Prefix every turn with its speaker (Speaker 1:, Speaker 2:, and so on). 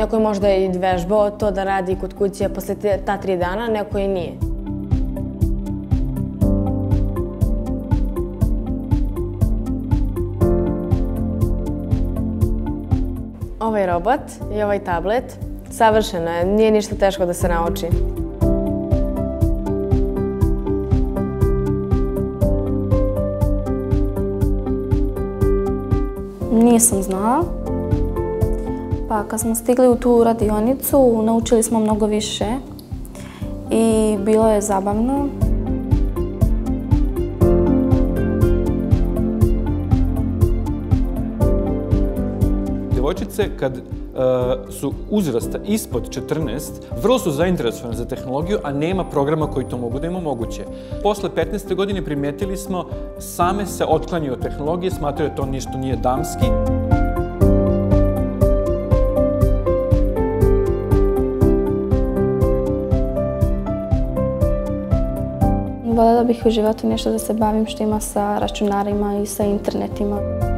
Speaker 1: Neko je možda i vežbao to da radi kod kuće posle ta 3 dana, neko i nije. Ovaj robot i ovaj tablet savršeno je, nije ništa teško da se nauči.
Speaker 2: Nisam znala, pa kad smo stigli u tu radionicu naučili smo mnogo više i bilo je zabavno.
Speaker 3: Djevojčice kad su uzrasta ispod 14, vrlo su zainteresovane za tehnologiju, a nema programa koji to mogu da im omoguće. Posle 15. godine primetili smo, same se otklanjaju od tehnologije, smatraju da to ništa nije damski.
Speaker 2: Voljela bih u životu nešto da se bavim što ima sa računarima i sa internetima.